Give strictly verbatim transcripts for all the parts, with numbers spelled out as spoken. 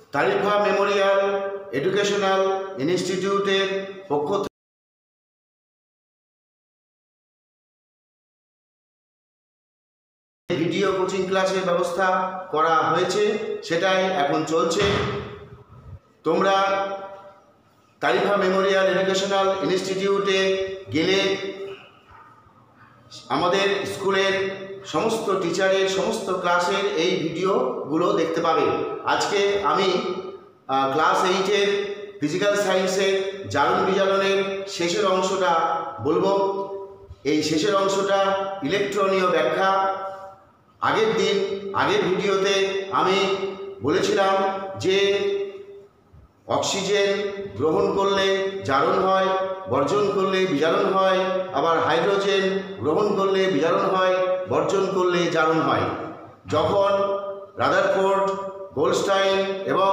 তারিফা Memorial educational ইনস্টিটিউটের পক্ষ থেকে ভিডিও কোচিং ক্লাসের ব্যবস্থা করা হয়েছে, সেটাই এখন চলছে। তোমরা তারিফা মেমোরিয়াল এডুকেশনাল ইনস্টিটিউটে গেলে আমাদের স্কুলের সমস্ত টিচারের সমস্ত ক্লাসের এই ভিডিওগুলো দেখতে পাবে। আজকে আমি ক্লাস এইটের ফিজিক্যাল সায়েন্সের জারণ বিজারণের শেষের অংশটা বলবো। এই শেষের অংশটা ইলেকট্রনীয় ব্যাখ্যা। আগের দিন আগের ভিডিওতে আমি বলেছিলাম যে অক্সিজেন গ্রহণ করলে জারণ হয়, বর্জন করলে বিজারণ হয়, আবার হাইড্রোজেন গ্রহণ করলে বিজারণ হয়, বর্জন করলে জারণ হয়। যখন রাদারফোর্ড, গোল্ডস্টাইন এবং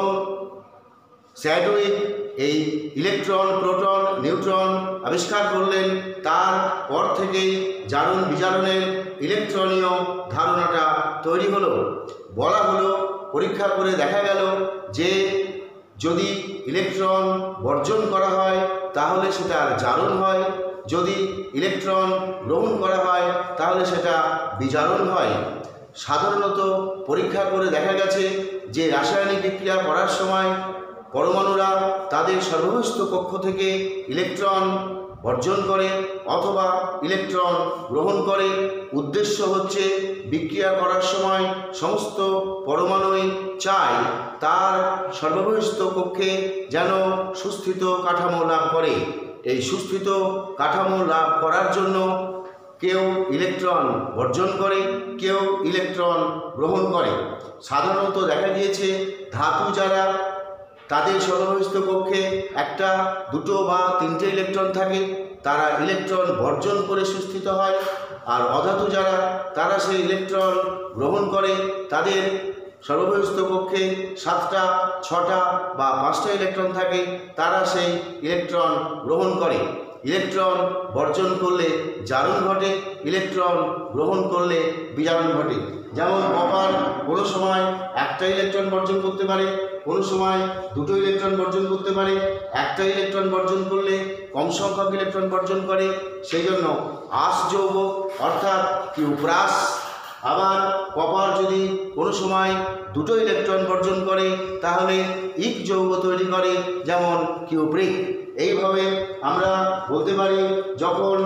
স্যাডউইক এই ইলেকট্রন, প্রোটন, নিউট্রন আবিষ্কার করলেন, তারপর থেকেই জারণ বিজারণের ইলেকট্রনীয় ধারণাটা তৈরি হলো। বলা হলো, পরীক্ষা করে দেখা গেল যে যদি ইলেকট্রন বর্জন করা হয় তাহলে সেটা জারণ হয়, যদি ইলেকট্রন গ্রহণ করা হয় তাহলে সেটা বিজারণ হয়। সাধারণত পরীক্ষা করে দেখা গেছে যে রাসায়নিক বিক্রিয়া করার সময় পরমাণুরা তাদের সর্বস্থ কক্ষ থেকে ইলেকট্রন বর্জন করে অথবা ইলেকট্রন গ্রহণ করে। উদ্দেশ্য হচ্ছে বিক্রিয়া করার সময় সমস্ত পরমাণুই চায় তার সর্বস্থ কক্ষে যেন সুস্থিত কাঠামো লাভ করে। এই সুস্থিত কাঠামো লাভ করার জন্য কেউ ইলেকট্রন বর্জন করে, কেউ ইলেকট্রন গ্রহণ করে। সাধারণত দেখা গিয়েছে ধাতু যারা, তাদের সর্বস্থ কক্ষে একটা, দুটো বা তিনটে ইলেকট্রন থাকে, তারা ইলেকট্রন বর্জন করে সুস্থিত হয়। আর অধাতু যারা, তারা সেই ইলেকট্রন গ্রহণ করে, তাদের সর্বস্থ কক্ষে সাতটা, ছটা বা পাঁচটা ইলেকট্রন থাকে, তারা সেই ইলেকট্রন গ্রহণ করে। ইলেকট্রন বর্জন করলে জারণ ঘটে, ইলেকট্রন গ্রহণ করলে বিজারণ ঘটে। যেমন কপার কোনো সময় একটা ইলেকট্রন বর্জন করতে পারে, কোনো সময় দুটো ইলেকট্রন বর্জন করতে পারে। একটা ইলেকট্রন বর্জন করলে কম সংখ্যক ইলেকট্রন বর্জন করে, সেই জন্য আঁশ যৌগ অর্থাৎ কিউপ্রাস। আবার কপার যদি কোনো সময় দুটো ইলেকট্রন বর্জন করে তাহলে ইক যৌগ তৈরি করে, যেমন কিউপ্রিক। এইভাবে আমরা বলতে পারি যখন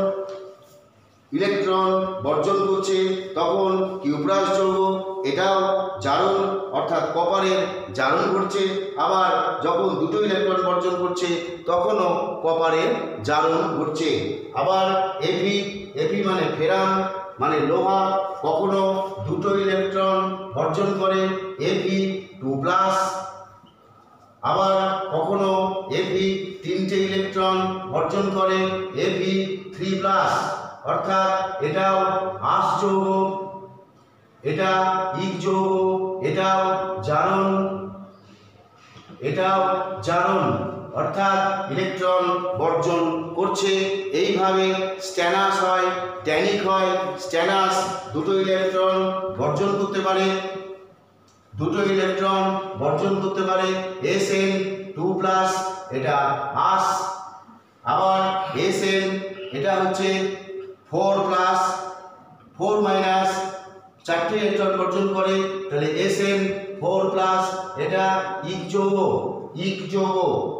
ইলেকট্রন বর্জন করছে তখন কিউপ্রাস যৌগ, এটাও জারণ অর্থাৎ কপারের জারণ ঘটছে। আবার যখন দুটো ইলেকট্রন বর্জন করছে তখনও কপারের জারণ ঘটছে। আবার এফি, এফি মানে ফেরাম মানে লোহা, কখনো দুটো ইলেকট্রন বর্জন করে, এফি টু প্লাস। আবার কখনো এফি তিনটে ইলেকট্রন বর্জন করে, এফি থ্রি প্লাস। অর্থাৎ এটাও আঁশ যৌগ, এটা ইক যৌগ, এটাও জারণ, এটাও জারণ অর্থাৎ ইলেকট্রন বর্জন করছে। এইভাবে স্ট্যানাস হয়, ট্যানিক হয়। স্ট্যানাস দুটো ইলেকট্রন বর্জন করতে পারে, দুটো ইলেকট্রন বর্জন করতে পারে, এস এন টু প্লাস, এটা আঁশ। আবার এস এন এটা হচ্ছে ফোর প্লাস, ফোর মাইনাস, চারটে ইলেকট্রন বর্জন করে, তাহলে এস এন ফোর প্লাস, এটা ইক যৌগ, ইক যৌগ,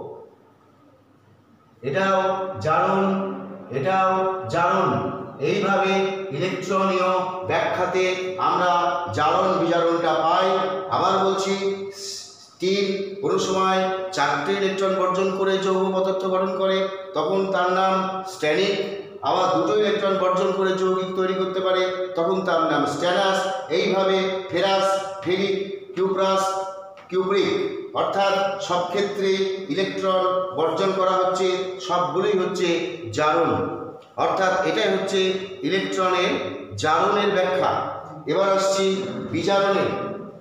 এটাও জারণ, এটাও জারণ। এইভাবে ইলেকট্রনীয় ব্যাখ্যাতে আমরা জারণ বিজারণটা পাই। আবার বলছি, স্টিল কোনো সময় চারটে ইলেকট্রন বর্জন করে যৌগ পদার্থ গঠন করে, তখন তার নাম স্ট্যানিক। আবার দুটো ইলেকট্রন বর্জন করে যৌগিক তৈরি করতে পারে, তখন তার নাম স্ট্যানাস। এইভাবে ফেরাস, ফেরিক, কিউপ্রাস, কিউপ্রিক অর্থাৎ সব ক্ষেত্রে ইলেকট্রন বর্জন করা হচ্ছে, সবগুলোই হচ্ছে জারণ। অর্থাৎ এটাই হচ্ছে ইলেকট্রনের জারণের ব্যাখ্যা। এবার আসছি বিজারণের।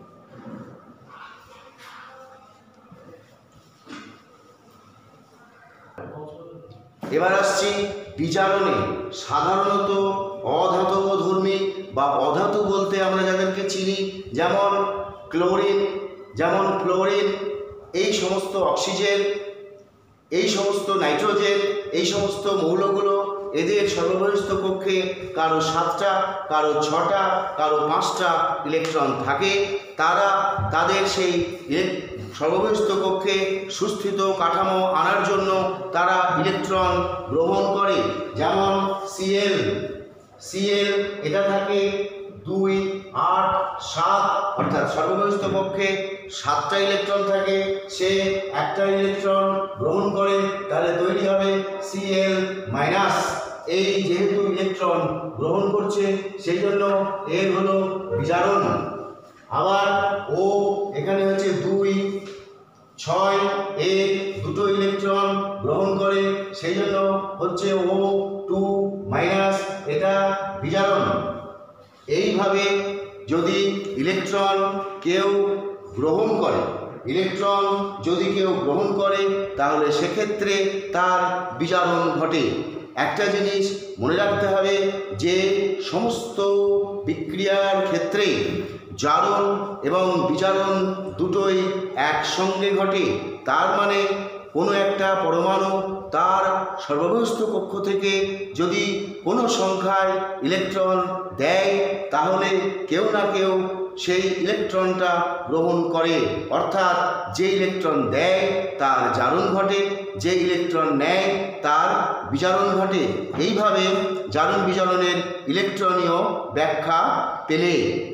এবার আসছি বিজারণে। সাধারণত অধাতব ধর্মী বা অধাতু বলতে আমরা যাদেরকে চিনি, যেমন ক্লোরিন, যেমন ফ্লোরিন, এই সমস্ত অক্সিজেন, এই সমস্ত নাইট্রোজেন, এই সমস্ত মৌলগুলো এদের সর্ববহিস্থ কক্ষে কারো সাতটা, কারো ছটা, কারো পাঁচটা ইলেকট্রন থাকে। তারা তাদের সেই সর্ববহিস্থ কক্ষে সুস্থিত কাঠামো আনার জন্য তারা ইলেকট্রন গ্রহণ করে। যেমন সিএল সিএল এটা থাকে দুই, আট, সাত, অর্থাৎ সর্ববহিস্থ কক্ষে সাতটা ইলেকট্রন থাকে, সে একটা ইলেকট্রন গ্রহণ করে, তাহলে তৈরি হবে সিএল মাইনাস। এই যেহেতু ইলেকট্রন গ্রহণ করছে সেই জন্য এর হলো বিজারণ। আবার ও এখানে হচ্ছে দুই, ছয়, এ দুটো ইলেকট্রন গ্রহণ করে সেই জন্য হচ্ছে ও টু মাইনাস, এটা বিজারণ। এইভাবে যদি ইলেকট্রন কেউ গ্রহণ করে ইলেকট্রন যদি কেউ গ্রহণ করে তাহলে সেক্ষেত্রে তার বিজারণ ঘটে। একটা জিনিস মনে রাখতে হবে যে সমস্ত বিক্রিয়ার ক্ষেত্রে জারণ এবং বিজারণ দুটোই একসঙ্গে ঘটে। তার মানে কোনো একটা পরমাণু তার সর্ববহিস্থ কক্ষ থেকে যদি কোনো সংখ্যায় ইলেকট্রন দেয় তাহলে কেউ না কেউ সেই ইলেকট্রনটা গ্রহণ করে, অর্থাৎ যে ইলেকট্রন দেয় তার জারণ ঘটে, যে ইলেকট্রন নেয় তার বিজারণ ঘটে। এইভাবে জারণ বিজারণের ইলেকট্রনীয় ব্যাখ্যা পেলে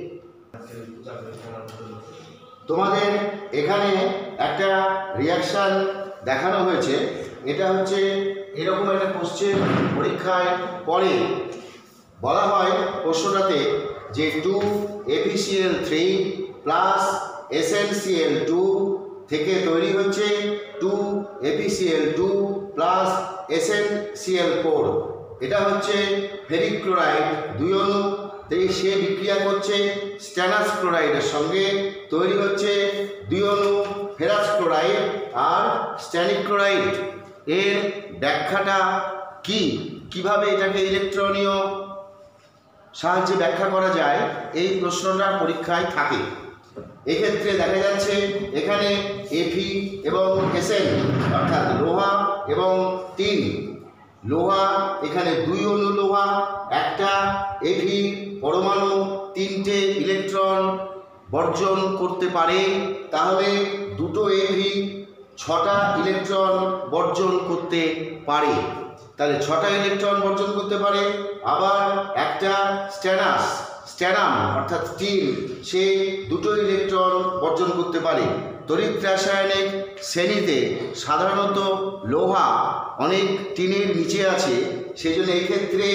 তোমাদের এখানে একটা রিয়াকশান দেখানো হয়েছে। এটা হচ্ছে এরকম একটা কোশ্চেন পরীক্ষায় পড়ে, বলা হয় প্রশ্নটাতে যে two FeCl three plus SnCl two থেকে তৈরি হচ্ছে two FeCl two plus SnCl four. এটা হচ্ছে ফেরিক ক্লোরাইড দুই অণু, সে বিক্রিয়া করছে স্ট্যানাস ক্লোরাইডের সঙ্গে, তৈরি হচ্ছে দুই অণু ফেরাস ক্লোরাইড আর স্ট্যানিক ক্লোরাইড। এর ব্যাখ্যাটা কি, কিভাবে এটাকে ইলেকট্রনীয় সাহায্যে ব্যাখ্যা করা যায়, এই প্রশ্নটা পরীক্ষায় থাকে। এক্ষেত্রে দেখা যাচ্ছে এখানে এফি এবং এসএন অর্থাৎ লোহা এবং টিন। লোহা এখানে দুই অণু লোহা, একটা এফি পরমাণু তিনটে ইলেকট্রন বর্জন করতে পারে, তাহলে দুটো এফি ছটা ইলেকট্রন বর্জন করতে পারে, তাহলে ছটা ইলেকট্রন বর্জন করতে পারে। আবার একটা স্ট্যানাস স্ট্যানাম অর্থাৎ টিন, সে দুটো ইলেকট্রন বর্জন করতে পারে। তড়িৎ রাসায়নিক শ্রেণীতে সাধারণত লোহা অনেক টিনের নিচে আছে, সেই জন্য এই ক্ষেত্রে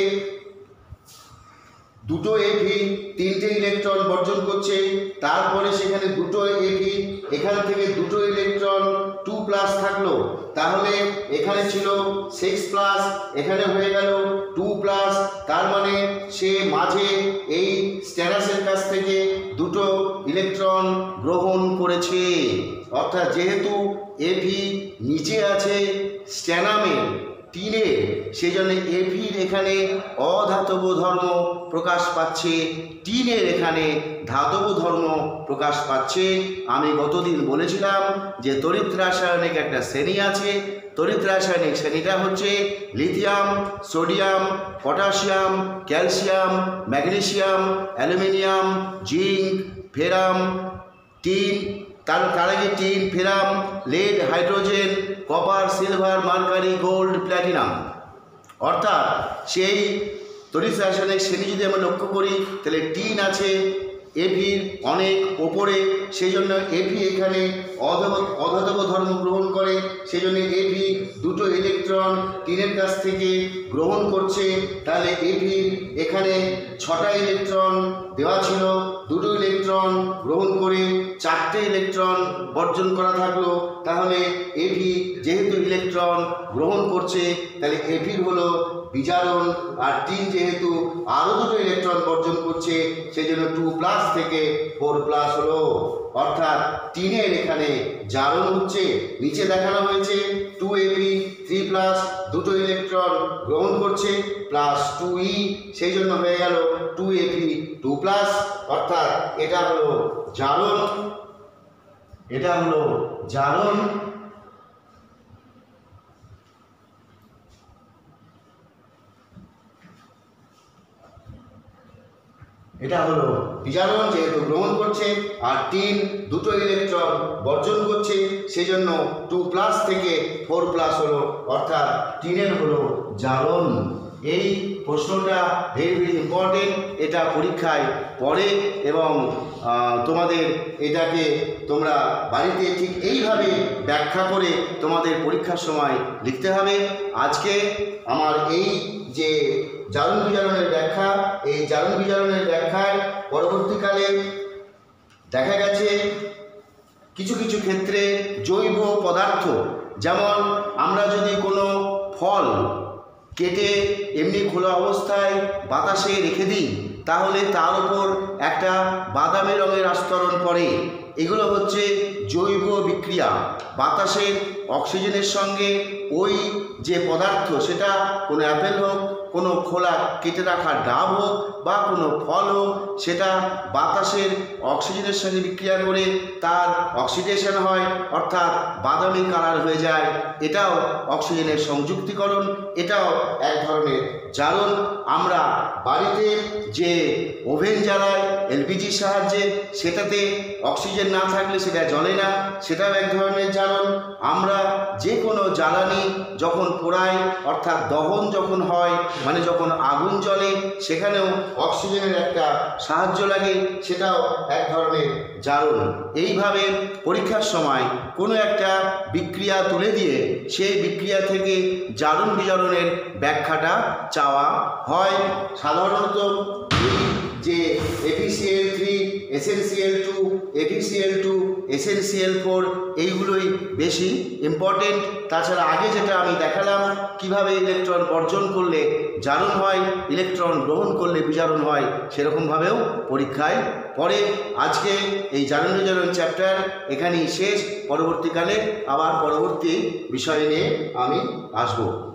দুটো এফি তিনটে ইলেকট্রন বর্জন করছে, তারপরে সেখানে দুটো এফি এখান থেকে দুটো ইলেকট্রন টু প্লাস থাকলো, তাহলে এখানে ছিল সিক্স প্লাস, এখানে হয়ে গেল টু প্লাস, তার মানে সে মাঝে এই স্ট্যানাসের কাছ থেকে দুটো ইলেকট্রন গ্রহণ করেছে। অর্থাৎ যেহেতু এফি নিচে আছে স্ট্যানামের টিনে, সেই জন্য এফির এখানে অধাতব ধর্ম প্রকাশ পাচ্ছে, টিনের এখানে ধাতব ধর্ম প্রকাশ পাচ্ছে। আমি গতদিন বলেছিলাম যে তড়িৎ রাসায়নিক একটা শ্রেণী আছে, তড়িৎ রাসায়নিক শ্রেণীটা হচ্ছে lithium, sodium, potassium, calcium, magnesium, aluminium, zinc, ferrum, tin, তার তার আগে tin, ferrum, lead, hydrogen, copper, silver, mercury, gold, platinum. অর্থাৎ সেই তড়িৎ রাসায়নিক শ্রেণী যদি আমরা লক্ষ্য করি তাহলে টিন আছে এফির অনেক ওপরে, সেই জন্য এফি এখানে অধাতব ধর্ম গ্রহণ করে, সেই জন্য এফি দুটো ইলেকট্রন টিনের কাছ থেকে গ্রহণ করছে। তাহলে এফির এখানে ছটা ইলেকট্রন দেওয়া ছিল, দুটো ইলেকট্রন গ্রহণ করে চারটে ইলেকট্রন বর্জন করা থাকলো, তাহলে এফি যেহেতু ইলেকট্রন গ্রহণ করছে তাহলে এফির হলো বিজারণ, আর টিন যেহেতু আরও দুটো ইলেকট্রন বর্জন করছে সেই জন্য টু প্লাস থেকে ফোর প্লাস হলো। অর্থাৎ টিনের এখানে জারণ হচ্ছে, নিচে দেখানো হয়েছে টু এফি থ্রি প্লাস, দুটো ইলেকট্রন গ্রহণ করছে প্লাস টু ই, সেই জন্য হয়ে গেল টু এফি টু প্লাস, অর্থাৎ এটা হলো জারণ। এটা হলো জারণ, এটা হলো বিজারণ, যেহেতু গ্রহণ করছে, আর টিন দুটো ইলেকট্রন বর্জন করছে, সেজন্য টু প্লাস থেকে ফোর প্লাস হলো, অর্থাৎ টিনের হলো জারণ। এই প্রশ্নটা ভেরি ভেরি ইম্পর্টেন্ট, এটা পরীক্ষায় পড়ে এবং তোমাদের এটাকে তোমরা বাড়িতে ঠিক এইভাবে ব্যাখ্যা করে তোমাদের পরীক্ষার সময় লিখতে হবে। আজকে আমার এই যে জারণ বিজারণের ব্যাখ্যা, এই জারণ বিজারণের ব্যাখ্যায় পরবর্তীকালে দেখা গেছে কিছু কিছু ক্ষেত্রে জৈব পদার্থ, যেমন আমরা যদি কোনো ফল কেটে এমনি খোলা অবস্থায় বাতাসে রেখে দিই, তাহলে তার উপর একটা বাদামি রঙের আস্তরণ পড়ে। এগুলো হচ্ছে জৈব বিক্রিয়া। বাতাসের অক্সিজেনের সঙ্গে ওই যে পদার্থ, সেটা কোনো অ্যাপেল হোক, কোনো খোলা কেটে রাখা ডাব হোক বা কোনো ফল হোক, সেটা বাতাসের অক্সিজেনের সঙ্গে বিক্রিয়া করে তার অক্সিডেশন হয়, অর্থাৎ বাদামি কালার হয়ে যায়। এটাও অক্সিজেনের সংযুক্তিকরণ, এটাও এক ধরনের জারণ। আমরা বাড়িতে যে ওভেন জ্বালাই এলপিজির সাহায্যে, সেটাতে অক্সিজেন না থাকলে সেটা জ্বলে না, সেটাও এক ধরনের জারণ। আমরা যে কোনো জ্বালানি যখন পোড়াই, অর্থাৎ দহন যখন হয়, মানে যখন আগুন জ্বলে, সেখানেও অক্সিজেনের একটা সাহায্য লাগে, সেটাও এক ধরনের জারণ। এইভাবে পরীক্ষার সময় কোনো একটা বিক্রিয়া তুলে দিয়ে সেই বিক্রিয়া থেকে জারণ বিজারণের ব্যাখ্যাটা চাওয়া হয়। সাধারণত যে FeCl three, SnCl two, FeCl two, SnCl four, এইগুলোই বেশি ইম্পর্টেন্ট। তাছাড়া আগে যেটা আমি দেখালাম কিভাবে ইলেকট্রন বর্জন করলে জারণ হয়, ইলেকট্রন গ্রহণ করলে বিজারণ হয়, সেরকমভাবেও পরীক্ষায় পড়ে। আজকে এই জারণ বিজারণ চ্যাপ্টার এখানেই শেষ। পরবর্তীকালে আবার পরবর্তী বিষয় নিয়ে আমি আসবো।